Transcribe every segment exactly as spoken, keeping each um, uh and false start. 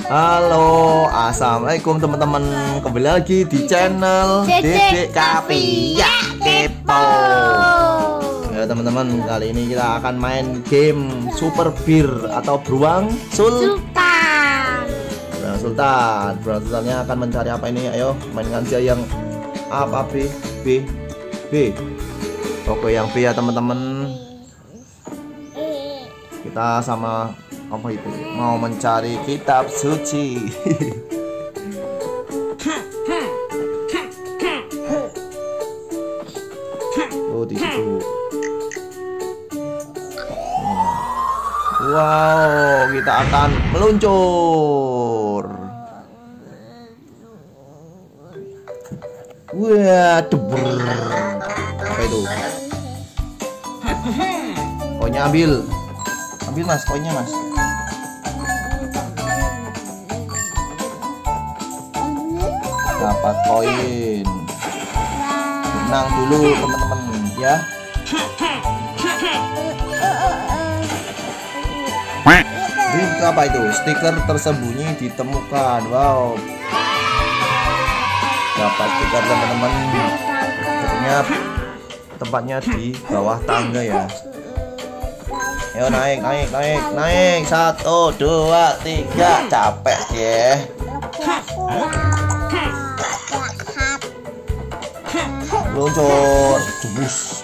Halo, assalamualaikum teman-teman. Kembali lagi di channel Dedek Kapia Kepo. Ya teman-teman, kali ini kita akan main game Super Beer atau beruang Sul Sultan. Nah, Sultan. Beruang Sultannya akan mencari apa ini? Ayo mainkan aja yang apa B B B. Oke, yang B ya teman-teman. Kita sama apa itu mau mencari kitab suci. Oh di situ. Wow, kita akan meluncur. Wah, deber. Apa itu? Koinnya ambil. Ambil mas, koinnya mas. Dapat koin. Menang dulu teman-teman ya. Ini apa itu? Stiker tersembunyi ditemukan. Wow. Dapat stiker teman-teman. Ternyata tempatnya di bawah tangga ya. Ayo naik, naik, naik, naik. Satu, dua, tiga. Capek ya. Luncur, jebus.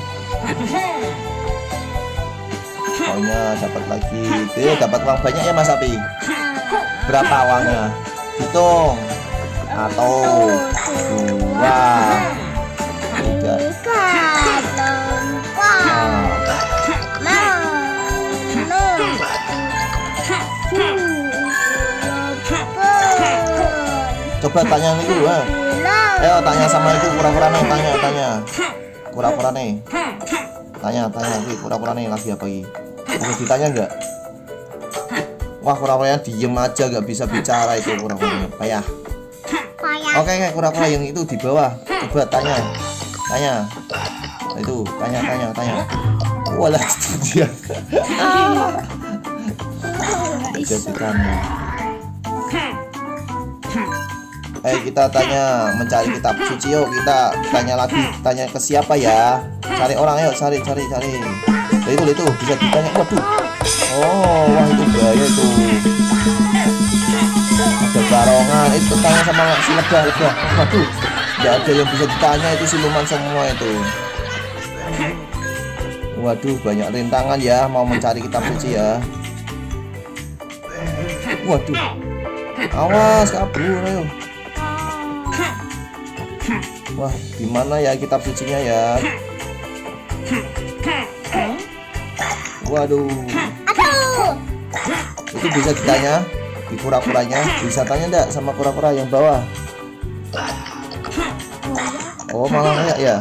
Koinnya dapat lagi. Oke, dapat uang banyak ya Mas Api. Berapa uangnya? Hitung. Satu, dua, tiga. Coba tanya itu, eh. Ayo tanya sama itu kura-kura nih, tanya, tanya. Kura-kura nih. Tanya, tanya lagi kura-kura nih lagi apa lagi? Bisa ditanya enggak? Wah, kura-kuranya diem aja, nggak bisa bicara itu kura-kuranya. Payah. Oke, kayak kura-kura yang itu di bawah. Coba tanya. Tanya. Itu, tanya, tanya, tanya. Walah, dia. Jadi tanya. Eh kita tanya mencari kitab suci, yuk kita tanya lagi, tanya ke siapa ya? Cari orang, ayo cari cari cari. Nah, itu itu bisa ditanya. Waduh. Oh, wah itu bahaya itu. Ada barongan. Itu tanya sama si lebah lebah. Waduh, nggak ada yang bisa ditanya, itu siluman semua itu. Waduh, banyak rintangan ya mau mencari kitab suci ya. Waduh. Awas kabur ayo. Wah, gimana ya kitab sucinya ya? Waduh. Itu bisa ditanya di kura-kuranya, bisa tanya enggak sama kura-kura yang bawah? Oh, malah kayak ya.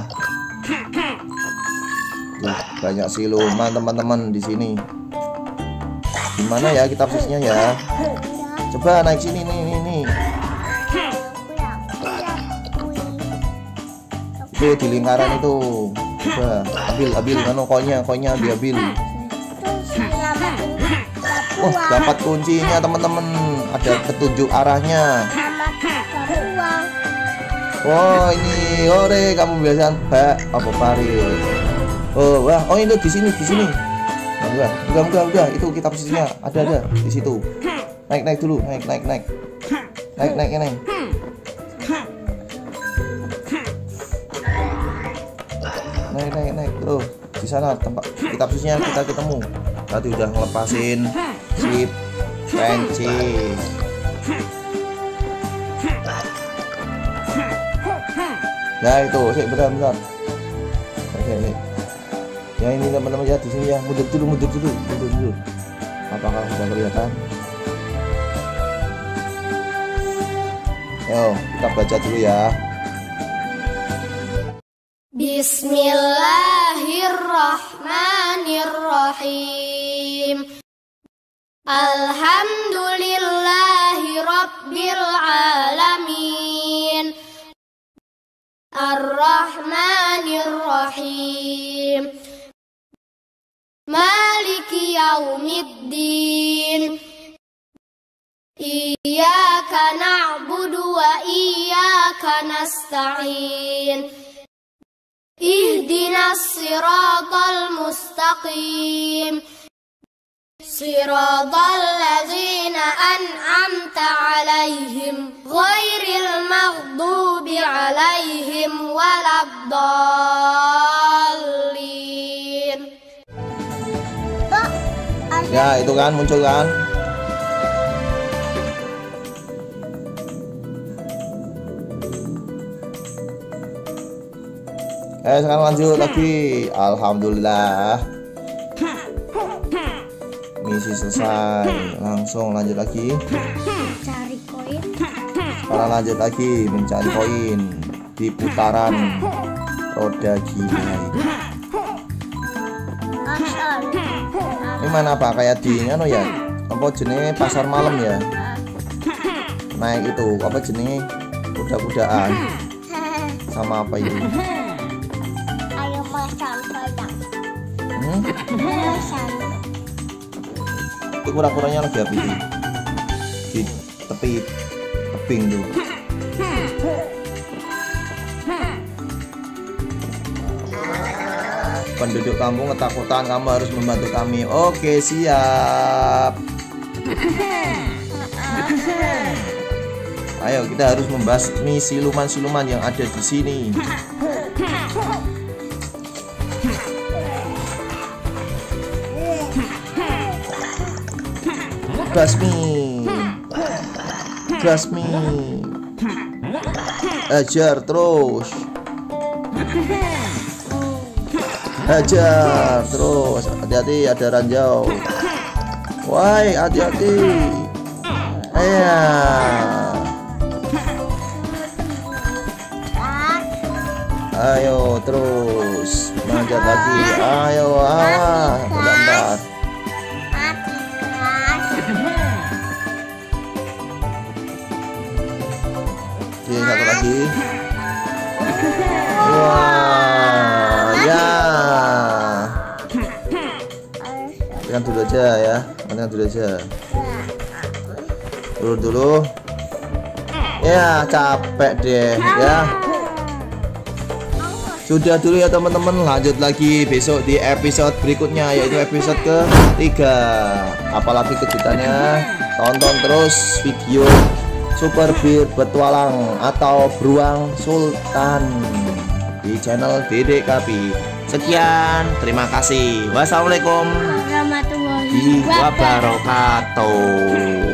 Wah, banyak siluman teman-teman di sini. Gimana ya kitab sucinya ya? Coba naik sini nih nih nih. Itu di lingkaran itu. Coba ambil ambil kanu koinnya, koinnya ambil ambil. Wah, dapat kuncinya teman-teman. Ada petunjuk arahnya. Wah, ini ore kamu biasa Mbak apa Paril. Oh, wah, oh itu di sini di sini. Enggak, enggak, enggak, enggak. Itu kitab sucinya ada ada di situ. Naik naik dulu, naik naik naik. Naik naik naik. Naik naik naik tuh di sana tempat kitab sucinya kita ketemu. Tadi udah ngelepasin si Prancis. Nah itu, sih bentar bentar. Oke nih. Ya ini teman-teman ya di sini ya. Mundur dulu, mundur dulu, mundur dulu. Apakah sudah kelihatan? Yo, kita baca dulu ya. Bismillahirrahmanirrahim. Alhamdulillahi rabbil alamin. Ar-Rahmanir-Rahim. Maliki yaumiddin. Iyyaka na'budu wa iyyaka nasta'in. Ihdinas siratal mustaqim. Siratal ladzina an'amta 'alaihim ghairil maghdubi 'alaihim waladdallin. Ya, itu kan muncul kan? Eh, sekarang lanjut lagi. Alhamdulillah. Misi selesai. Langsung lanjut lagi. Cari koin. Sekarang lanjut lagi mencari koin di putaran roda gila ini. Ini mana Pak? Kayak di anu ya? Apa jenenge pasar malam ya? Naik itu apa jenenge? Kuda-kudaan. Sama apa ini? Ayo makan padang. Hmm? Itu kura-kuranya lagi apa itu? Di tepi tebing tuh. Penduduk kampung ketakutan, kamu harus membantu kami. Oke, siap. Ayo, kita harus membasmi siluman-siluman yang ada di sini. Basmi, basmi, ajar terus, ajar terus. Hati-hati, ada ranjau. Woi, hati-hati. Iya. Ayo terus manjat lagi. Ayo, awas, bentar. Oke, satu lagi. Wah, ya. Tekan dulu aja ya, tekan dulu aja. Dulu dulu. Ya, capek deh ya. Sudah dulu ya teman-teman, lanjut lagi besok di episode berikutnya, yaitu episode ketiga. Apalagi kejutannya, tonton terus video Super Bir Petualang atau Beruang Sultan di channel Dede Kapi. Sekian, terima kasih. Wassalamualaikum warahmatullahi wabarakatuh.